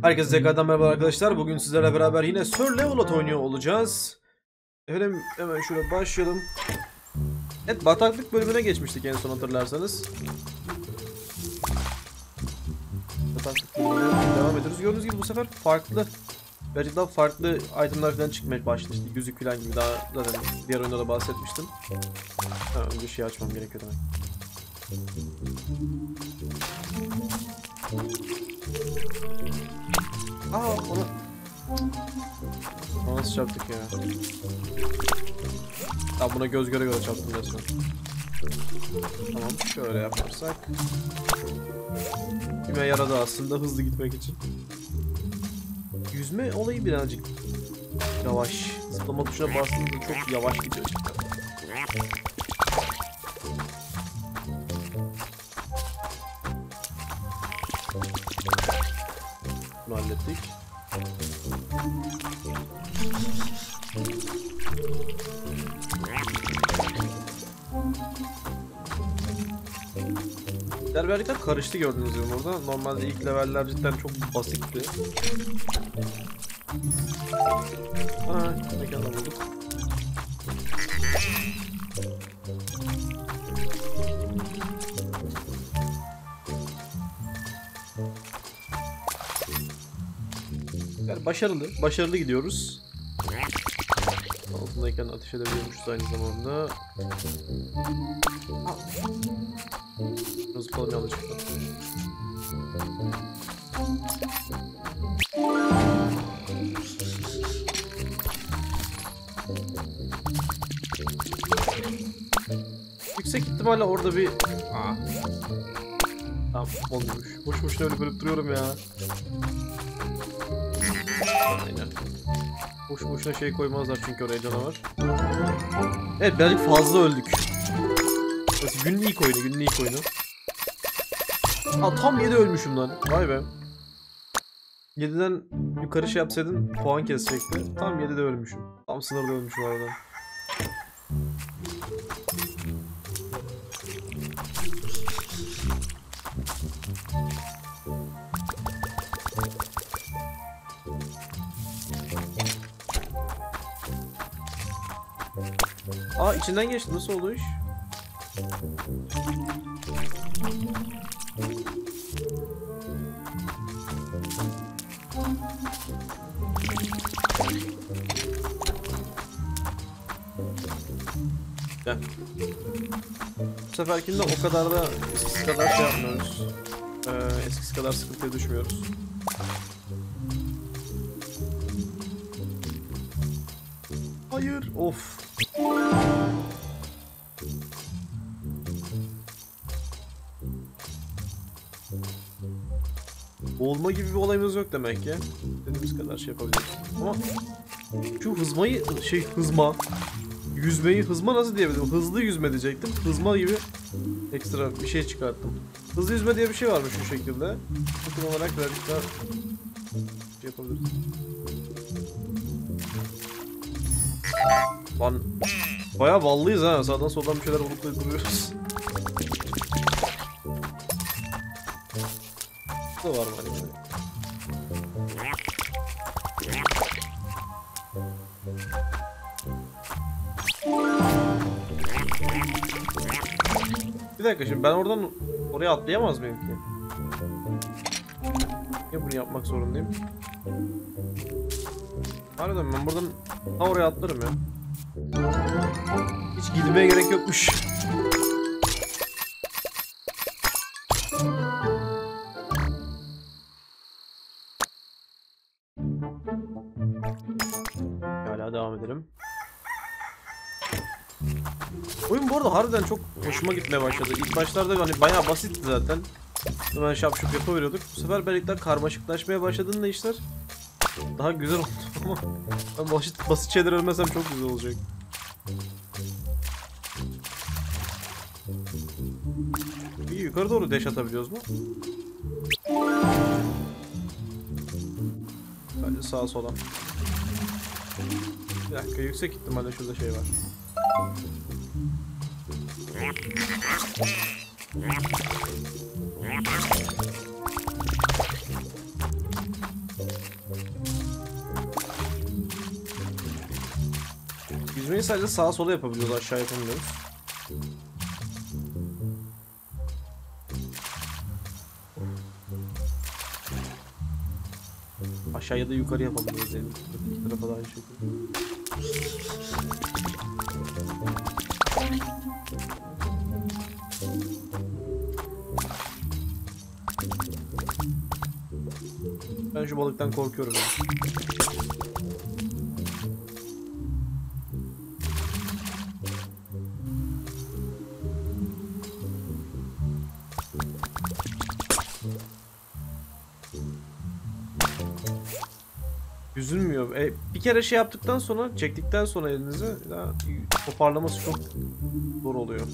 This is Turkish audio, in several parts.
Herkese tekrardan merhaba arkadaşlar. Bugün sizlerle beraber yine Survival oynuyor olacağız. Efendim hemen şöyle başlayalım. Evet, bataklık bölümüne geçmiştik en son hatırlarsanız. Bataklık bölümüne devam ediyoruz. Gördüğünüz gibi bu sefer farklı, birazcık daha farklı itemler falan çıkmaya başladı. İşte yüzük falan gibi, daha zaten diğer oyunda da bahsetmiştim. Önce şeyi açmam gerekiyor demek. Ona nasıl çarptık ya? Tamam, buna göz göre göre çarptım resmen. Tamam, şöyle yaparsak kime yaradı aslında hızlı gitmek için. Yüzme olayı birazcık yavaş. Zıplama tuşuna bastığında çok yavaş gidiyor cidden. Bunu hallettik. Birazcık karıştı gördüğünüz gibi burada. Normalde ilk leveller cidden çok basitti. Mekanda bulduk. Yani başarılı gidiyoruz. Altındayken ateş edebiliyormuşuz aynı zamanda. Zıpalım yanlışlıkla. Yüksek ihtimalle orada bir... Tamam, olmuyormuş. Boş boşuna öyle bölüp duruyorum ya. Aynen. Boş boşuna şey koymazlar çünkü oraya canavar. Evet, birazcık fazla öldük. Günün ilk oyunu. Tam 7 ölmüşüm lan. Vay be. 7'den yukarı şey yapsaydım puan kesecekti. Tam 7'de ölmüşüm. Tam sınırda ölmüşüm oradan. İçinden geçti. Nasıl oldu iş? Gel. Bu seferkinde o kadar da eskisi kadar şey yapmıyoruz. Eskisi kadar sıkıntıya düşmüyoruz. Hayır, of. Boğulma gibi bir olayımız yok demek ki. Dediğimiz kadar şey yapabiliriz. Ama şu yüzmeyi hızma nasıl diyebilirim? Hızlı yüzme diyecektim. Hızma gibi ekstra bir şey çıkarttım. Hızlı yüzme diye bir şey varmış şu şekilde. Bu olarak birazcık daha şey yapabiliriz. Lan bayağı ballıyız ha. Sağdan soldan bir şeyler bulup duruyoruz. Bu da var mı hani? Bir dakika, şimdi ben oradan oraya atlayamaz mıyım ki? Niye bunu yapmak zorundayım? Harbiden ben buradan oraya atlarım ya. Hiç gitmeye gerek yokmuş. Hala devam edelim. Oyun bu arada harbiden çok hoşuma gitmeye başladı. İlk başlarda hani bayağı basitti zaten. Hemen şapşup yapıveriyorduk. Bu sefer birlikte karmaşıklaşmaya başladığında işler daha güzel oldu ama ben basit şeyler ölmesem çok güzel olacak. İyi, yukarı doğru dash atabiliyoruz mu? Bence sağa sola. Bir dakika, yüksek ihtimalle şurada şey var. Yüzmeyi sadece sağa sola yapabiliyoruz, aşağı yapamıyoruz. Aşağı ya da yukarı yapabiliyoruz yani. İki tarafa da aynı şekilde. Ben şu balıktan korkuyorum yani. Yüzülmüyor. Bir kere şey yaptıktan sonra, çektikten sonra elinizi daha toparlaması çok zor oluyor.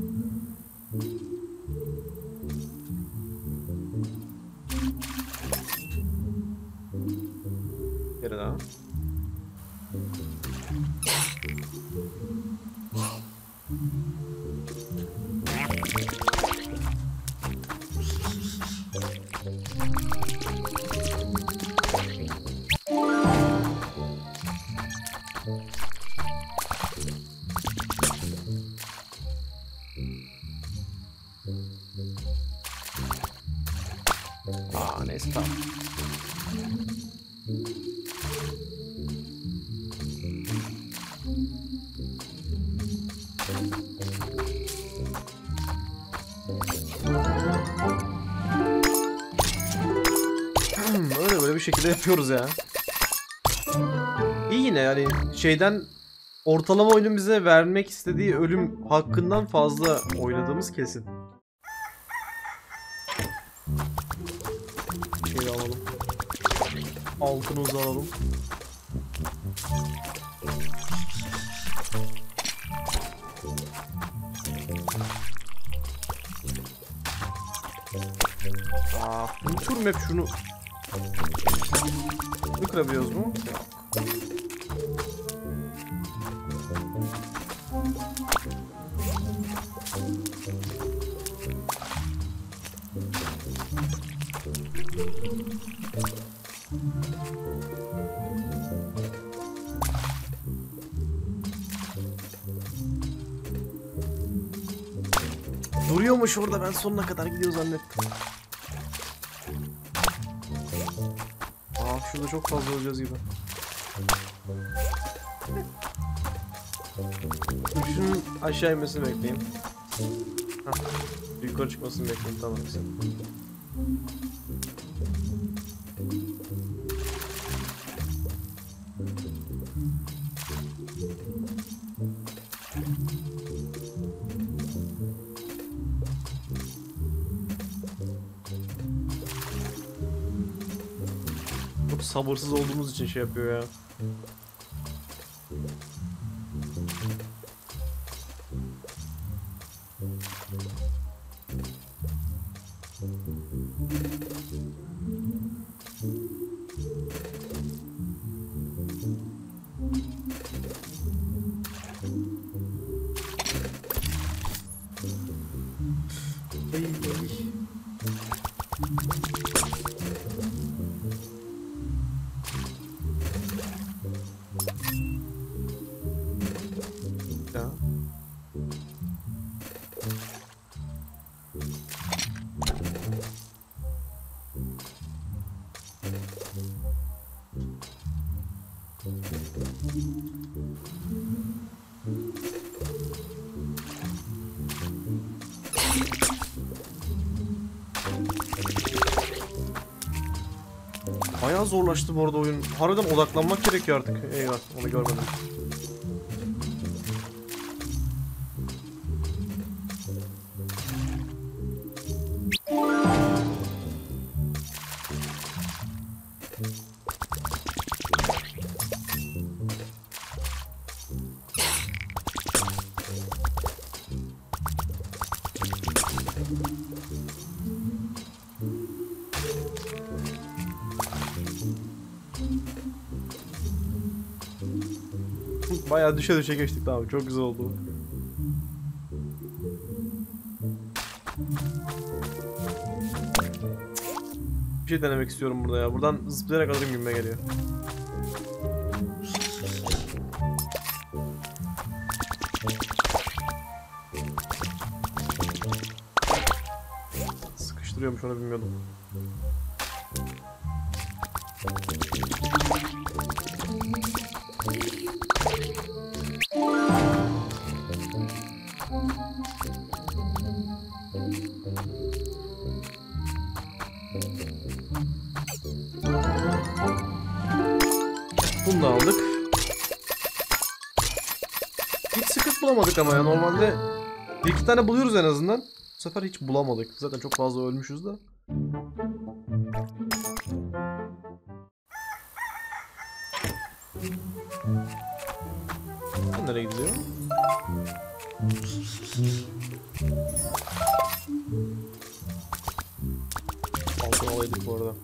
Bir kere daha. Neyse tamam. Öyle böyle bir şekilde yapıyoruz ya. İyi yine yani şeyden ortalama oyunun bize vermek istediği ölüm hakkından fazla oynadığımız kesin. Şeyi alalım. Altınımızı alalım. Unuturum hep şunu. Bunu kırabiliyoruz mu? Yok. Duruyormuş orada, ben sonuna kadar gidiyor zannettim. Şurada çok fazla olacağız gibi. Şunun aşağı inmesini bekleyeyim. Yukarı çıkmasını bekleyeyim, tamam güzel. Çok sabırsız olduğumuz için şey yapıyor ya. Bayağı zorlaştı bu arada oyun. Harbiden odaklanmak gerekiyor artık. Eyvah, onu görmedim. Bayağı düşe düşe geçtik abi. Çok güzel oldu. Bir şey denemek istiyorum burada ya. Buradan zıplayarak alırım gibime geliyor. duruyormuş, onu bilmiyordum. Bunu da aldık. Hiç sıkıntı bulamadık ama ya, normalde bir iki tane buluyoruz en azından. Bu sefer hiç bulamadık. Zaten çok fazla ölmüşüz de. Nereye gidiyor? Altın alaydık bu arada.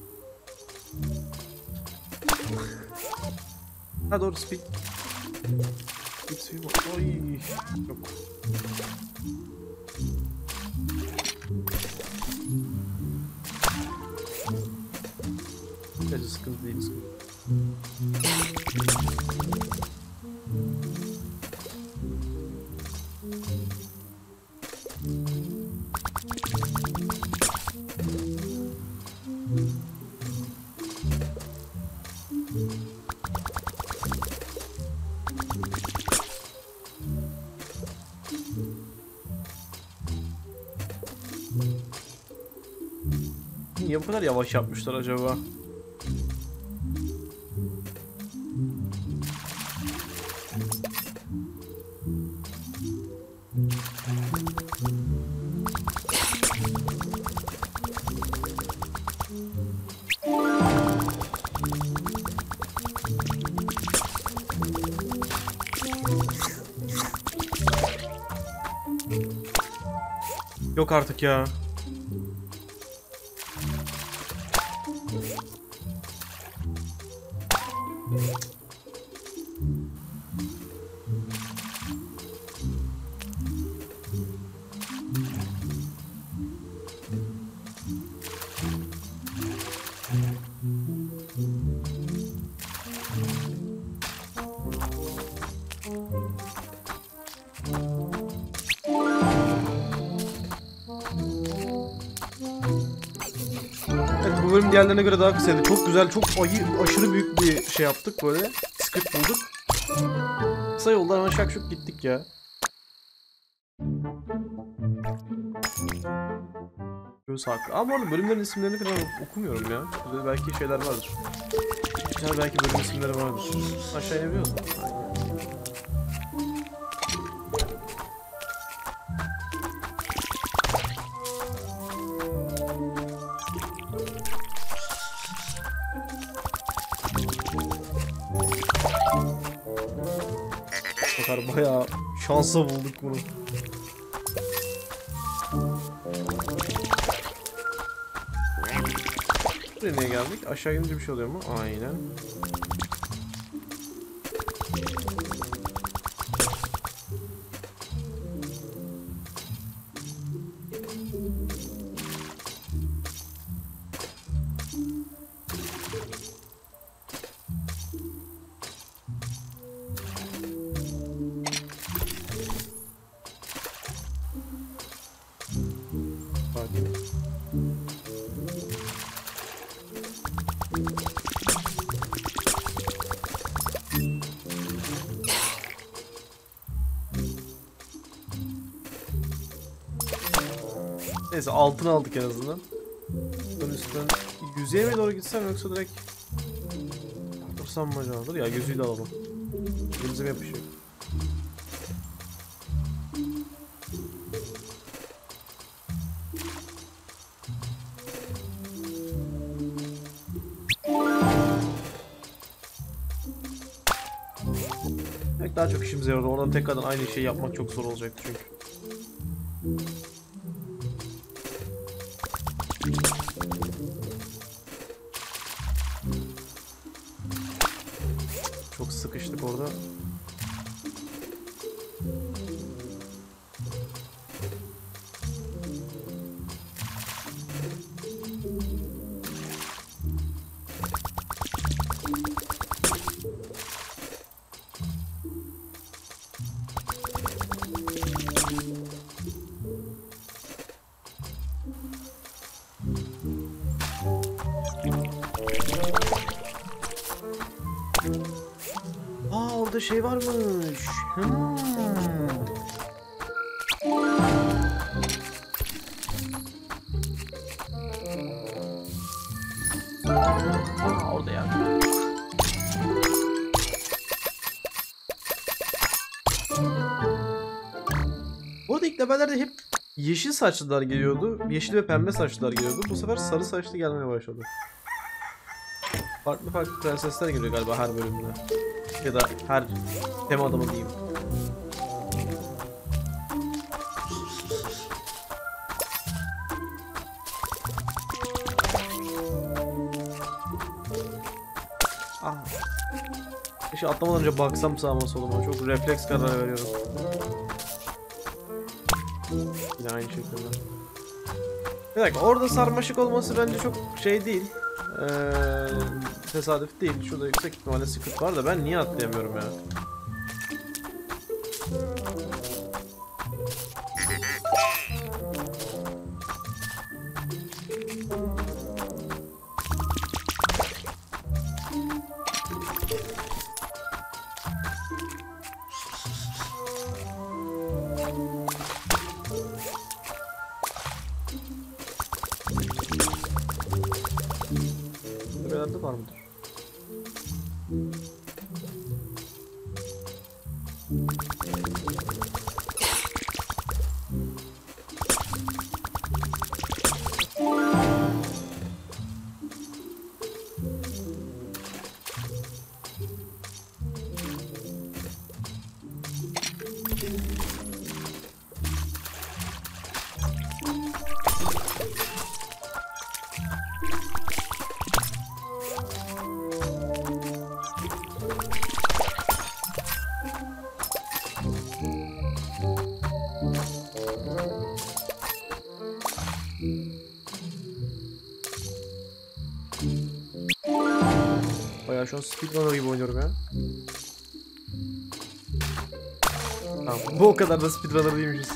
Ha doğru, speed. Speed. Ay. Yok. Gerçi sıkıntı değil, sıkıntı. Niye bu kadar yavaş yapmışlar acaba? Yok artık ya. Evet, bu bölüm diğerlerine göre daha kısaydı. Çok güzel, çok aşırı büyük bir şey yaptık böyle. Script bulduk. Kısa yoldan hemen şak şuk gittik ya. Göz haklı. Ama orada bölümlerin isimlerini falan okumuyorum ya. Burada belki şeyler vardır. Güzel, belki bölüm isimleri vardır. Aşağı inebiliyoruz mu? Bakar, bayağı şansa bulduk bunu. Buraya niye geldik? Aşağı gidince bir şey oluyor mu? Aynen. Neyse, altını aldık en azından. Ben üstten yüzeye mi doğru gitsem yoksa direkt dursam mı acaba? Dur ya, yüzüğü de alalım. Elimize mi yapışıyor? Belki daha çok işimize yaradı. Oradan tekrardan aynı şeyi yapmak çok zor olacaktı çünkü. Çok sıkıştık orada. burada şey varmış. Orada ya. Bu arada ilk levelerde hep yeşil saçlılar geliyordu. Yeşil ve pembe saçlılar geliyordu. Bu sefer sarı saçlı gelmeye başladı. Farklı farklı prensesler geliyor galiba her bölümde. Ya da her temada mı diyeyim. İşte atlamadan önce baksam sağıma soluma. Çok refleks kararı veriyorum. Yine aynı şekilde. Bir dakika, orada sarmaşık olması bence çok şey değil. Tesadüf değil. Şurada yüksek ihtimalle sıkıntı var da ben niye atlayamıyorum ya? Buralarda var mıdır? Bayağı şu an speedrunner gibi oynuyorum ya. Tamam, bu o kadar da speedrunner değilmişiz.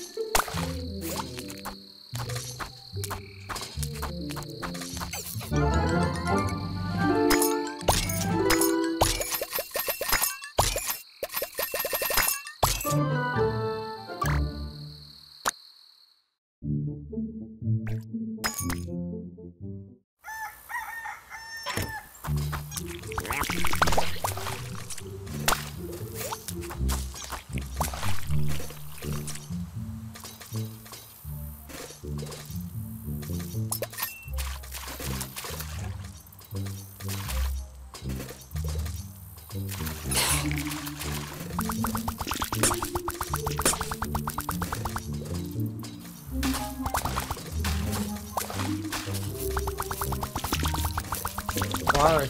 Vay.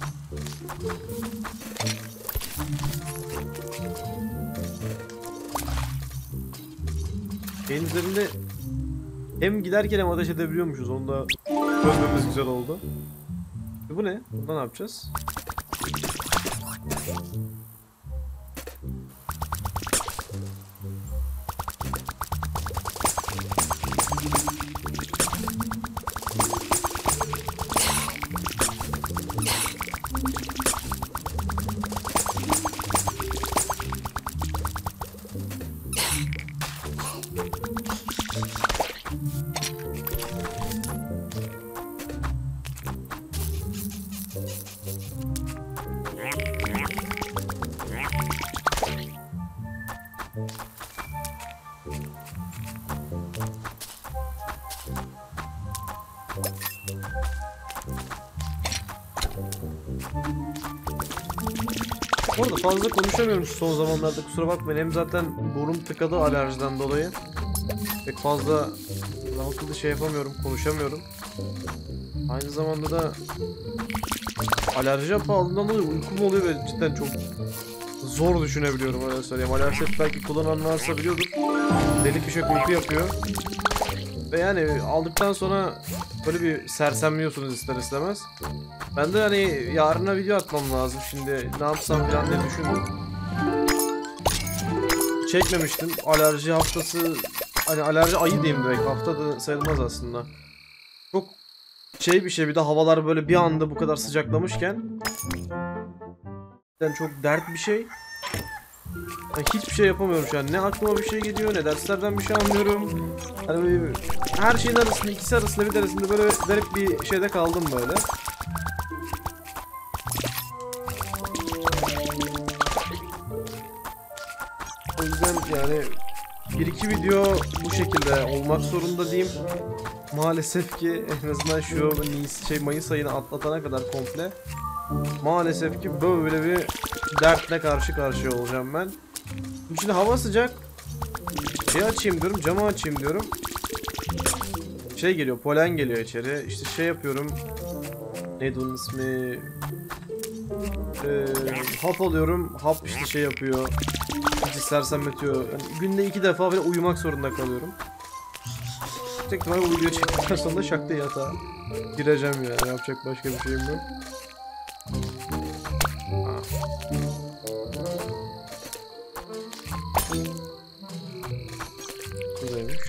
Şeyin üzerinde hem giderken hem ateş edebiliyormuşuz. Onu da çözmemiz güzel oldu. Bu ne? Burada ne yapacağız? Bu arada fazla konuşamıyorum şu son zamanlarda, kusura bakmayın. Hem zaten burnum tıkadı alerjiden dolayı. Pek fazla akıllı şey yapamıyorum, konuşamıyorum. Aynı zamanda da alerji yapı aldığından dolayı uykum oluyor ve cidden çok zor düşünebiliyorum, öyle söyleyeyim. Alerset belki kullanan varsa biliyordur. Deli fişek uyku yapıyor. Ve yani aldıktan sonra böyle bir sersemliyorsunuz ister istemez. Ben de hani yarına video atmam lazım, şimdi ne yapsam falan diye düşündüm. Çekmemiştim. Alerji haftası, hani alerji ayı diyeyim direkt, hafta da sayılmaz aslında. Çok şey bir şey, bir de havalar böyle bir anda bu kadar sıcaklamışken çok dert bir şey. Yani hiçbir şey yapamıyorum şu an. Ne aklıma bir şey geliyor, ne derslerden bir şey anlıyorum. Hani böyle her şeyin arasında, ikisi arasında bir tanesinde böyle garip bir şeyde kaldım böyle. O yüzden yani bir iki video bu şekilde olmak zorunda diyeyim. Maalesef ki en azından şu Mayıs ayını atlatana kadar komple maalesef ki böyle bir dertle karşı karşıya olacağım ben. Şimdi hava sıcak. Şey açayım diyorum, camı açayım diyorum. Şey geliyor, polen geliyor içeri. İşte şey yapıyorum. Neydi onun ismi? Hap alıyorum. Hap işte şey yapıyor. Hiç sersemletiyor. Yani günde 2 defa böyle uyumak zorunda kalıyorum. Tek ihtimalle bu video çektikten sonra da şak diye yatağa gireceğim yani. Yapacak başka bir şeyim yok. Buradaymış.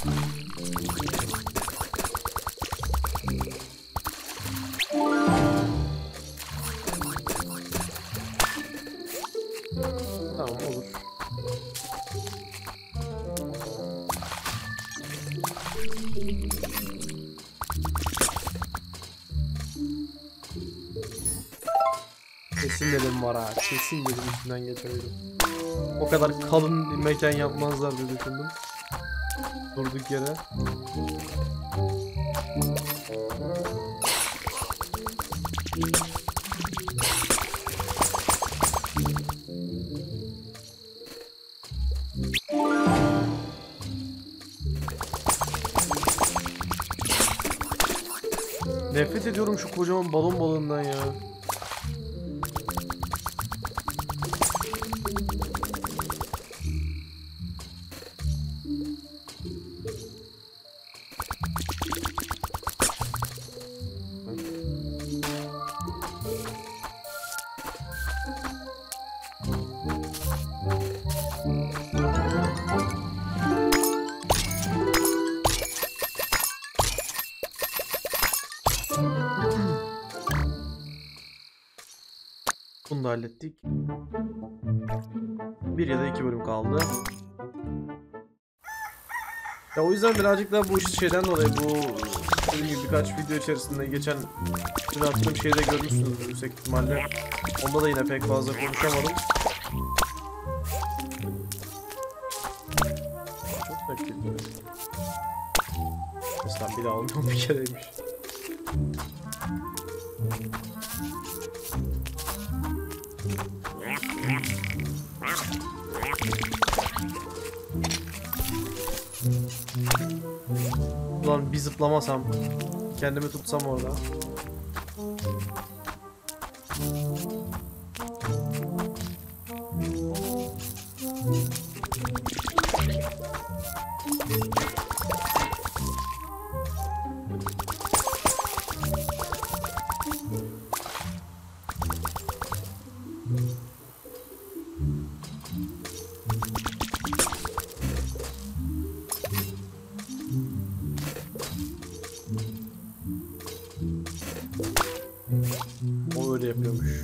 Tamam olur. Kesin dedim var ha. Kesin dedim üstünden geçebilirim. O kadar kalın bir mekan yapmazlar diye düşündüm. Durduk yere. Nefret ediyorum şu kocaman balon balığından ya. Bunu da hallettik. Bir ya da 2 bölüm kaldı. Ya o yüzden birazcık daha bu şeyden dolayı bu dediğim gibi birkaç video içerisinde geçen dün attığım şeyde görmüşsünüzdür yüksek ihtimalle. Onda da yine pek fazla konuşamadım. Çok bekliyorum. Mesela bir daha olmuyor bir kereymiş. Ulan bir zıplamasam, kendimi tutsam orada. O öyle yapıyormuş.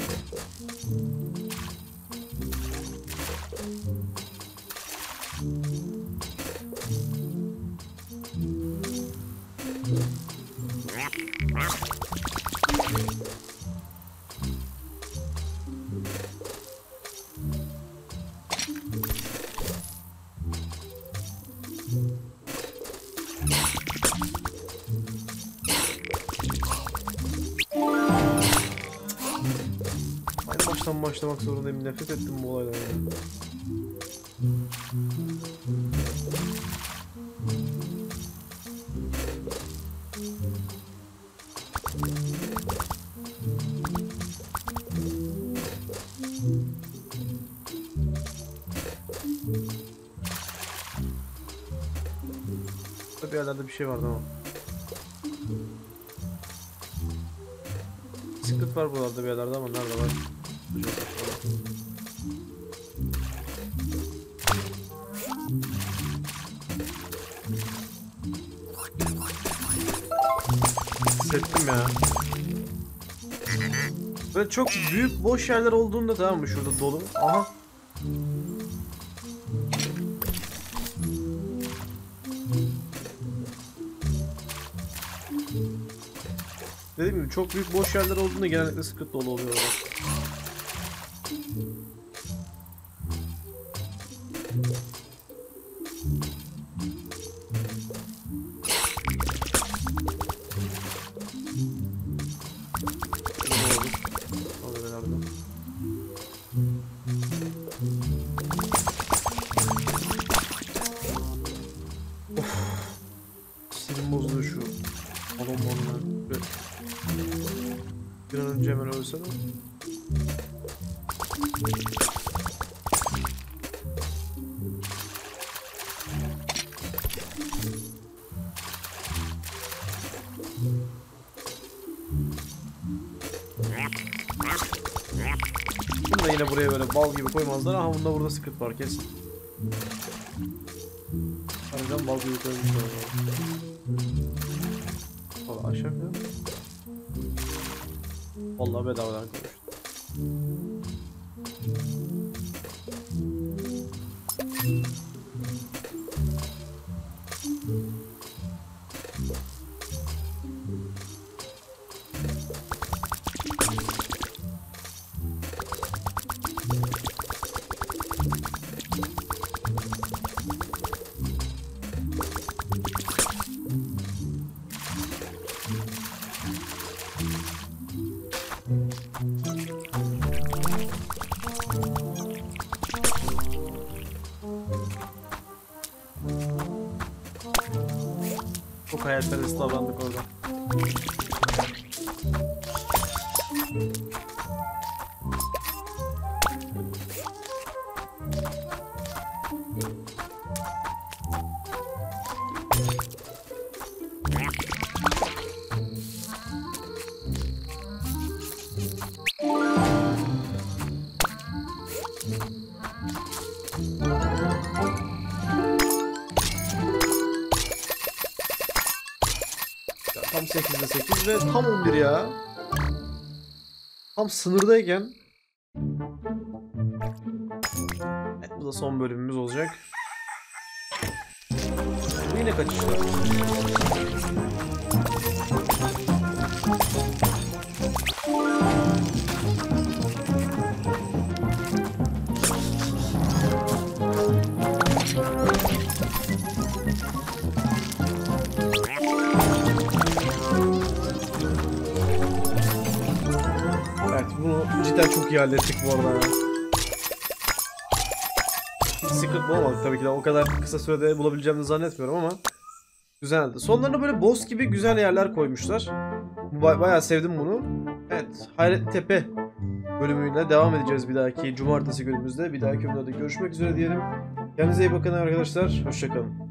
Baştan başlamak zorundayım. Nefret ettim bu olaylardan. Burada bir yerlerde bir şey vardı ama. Bisiklet var buralarda bir yerlerde ama nerede var? Hissettim ya. Böyle çok büyük boş yerler olduğunda tamam mı şurada dolu. Aha. Dediğim gibi çok büyük boş yerler olduğunda genellikle secret dolu oluyor orada. Sinirim bozuluyor şu balon balonlar. Bir an önce hemen ölsene. Bunu da yine buraya böyle bal gibi koymazlar. Aha bunda burada sıkıntı var kesin. Harbiden bal gibi koymuşlar. Valla aşağı falan. Vallahi bedavadan koymuşlar. Çok hayalperest davrandık orada. Tam 8'de 8 ve tam 11 ya. Tam sınırdayken. Evet, bu da son bölümümüz olacak. Bu yine kaçışlar. Bunu cidden çok iyi hallettik bu arada ya. Hiç secret bulamadık tabii ki de, o kadar kısa sürede bulabileceğimizi zannetmiyorum ama güzeldi. Sonlarına böyle boss gibi güzel yerler koymuşlar. Bayağı sevdim bunu. Evet, Hayretli Tepe bölümüyle devam edeceğiz bir dahaki cumartesi günümüzde. Bir dahaki videoda görüşmek üzere diyelim. Kendinize iyi bakın arkadaşlar. Hoşça kalın.